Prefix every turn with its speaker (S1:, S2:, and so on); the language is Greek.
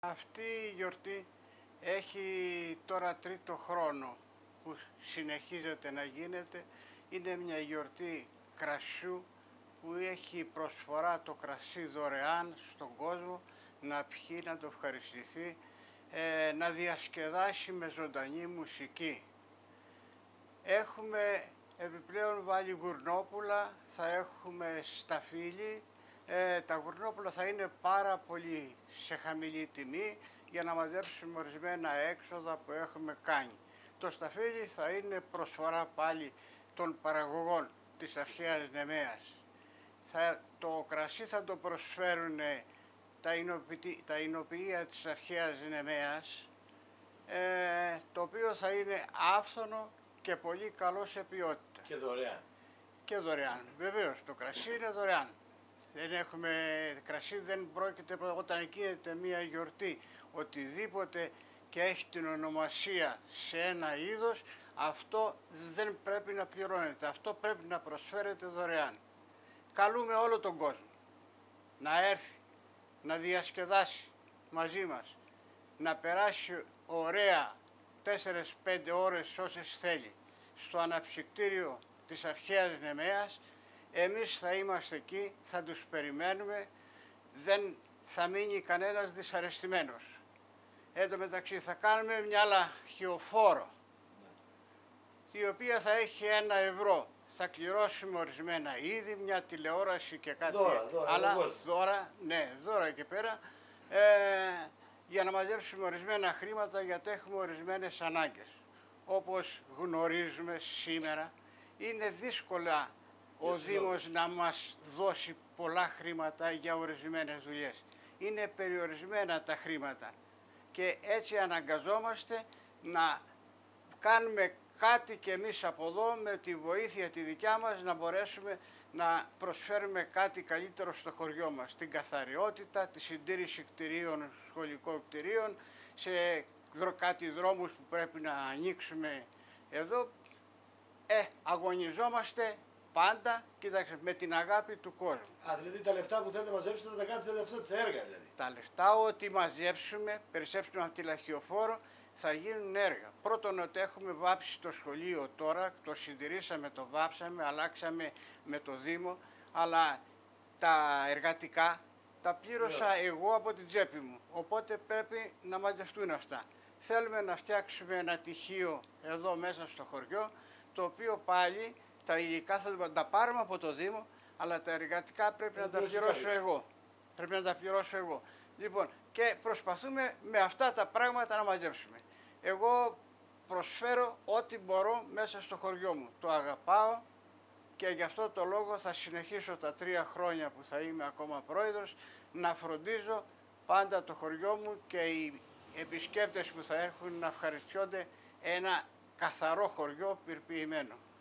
S1: Αυτή η γιορτή έχει τώρα τρίτο χρόνο που συνεχίζεται να γίνεται. Είναι μια γιορτή κρασιού που έχει προσφορά το κρασί δωρεάν στον κόσμο να πιει, να το ευχαριστηθεί, να διασκεδάσει με ζωντανή μουσική. Έχουμε επιπλέον βάλει γουρνόπουλα, θα έχουμε σταφύλι. Τα γουρνόπουλα θα είναι πάρα πολύ σε χαμηλή τιμή για να μαζέψουμε ορισμένα έξοδα που έχουμε κάνει. Το σταφύλι θα είναι προσφορά πάλι των παραγωγών της αρχαίας Νεμαίας. Το κρασί θα το προσφέρουν τα εινοποιεία της αρχαίας Νεμαίας, το οποίο θα είναι άφθονο και πολύ καλό σε ποιότητα.
S2: Και δωρεάν.
S1: Και δωρεάν. Βεβαίως, το κρασί είναι δωρεάν. Δεν έχουμε κρασί, δεν πρόκειται όταν γίνεται μία γιορτή, οτιδήποτε και έχει την ονομασία σε ένα είδος, αυτό δεν πρέπει να πληρώνεται, αυτό πρέπει να προσφέρεται δωρεάν. Καλούμε όλο τον κόσμο να έρθει, να διασκεδάσει μαζί μας, να περάσει ωραία 4-5 ώρες όσες θέλει στο αναψυκτήριο της αρχαίας Νεμαίας. Εμείς θα είμαστε εκεί, θα τους περιμένουμε, δεν θα μείνει κανένας δυσαρεστημένος. Εν τω μεταξύ θα κάνουμε μια λαχιοφόρο, η οποία θα έχει 1 ευρώ. Θα κληρώσουμε ορισμένα είδη, μια τηλεόραση και κάτι άλλα δώρα και πέρα, για να μαζέψουμε ορισμένα χρήματα, γιατί έχουμε ορισμένες ανάγκες. Όπως γνωρίζουμε σήμερα, είναι δύσκολα ο Δήμος να μας δώσει πολλά χρήματα για ορισμένες δουλειές. Είναι περιορισμένα τα χρήματα και έτσι αναγκαζόμαστε να κάνουμε κάτι και εμείς από εδώ με τη βοήθεια τη δικιά μας να μπορέσουμε να προσφέρουμε κάτι καλύτερο στο χωριό μας. Την καθαριότητα, τη συντήρηση κτηρίων, σχολικών κτηρίων, σε κάτι δρόμους που πρέπει να ανοίξουμε εδώ. Αγωνιζόμαστε πάντα, κοίταξε, με την αγάπη του κόσμου.
S2: Δηλαδή τα λεφτά που θέλετε να μαζέψετε θα τα κάνετε σε έργα δηλαδή.
S1: Τα λεφτά ό,τι μαζέψουμε, περισσέψουμε από τη λαχιοφόρο, θα γίνουν έργα. Πρώτον ότι έχουμε βάψει το σχολείο τώρα, το συντηρήσαμε, το βάψαμε, αλλάξαμε με το Δήμο, αλλά τα εργατικά τα πλήρωσα εγώ από την τσέπη μου, οπότε πρέπει να μαζευτούν αυτά. Θέλουμε να φτιάξουμε ένα τυχείο εδώ μέσα στο χωριό, το οποίο πάλι τα υλικά θα τα πάρουμε από το Δήμο, αλλά τα εργατικά πρέπει να τα πληρώσω εγώ. Πρέπει να τα πληρώσω εγώ. Λοιπόν, και προσπαθούμε με αυτά τα πράγματα να μαζέψουμε. Εγώ προσφέρω ό,τι μπορώ μέσα στο χωριό μου. Το αγαπάω και γι' αυτό το λόγο θα συνεχίσω τα 3 χρόνια που θα είμαι ακόμα πρόεδρος να φροντίζω πάντα το χωριό μου και οι επισκέπτες που θα έρχουν να ευχαριστιόνται ένα καθαρό χωριό πυρποιημένο.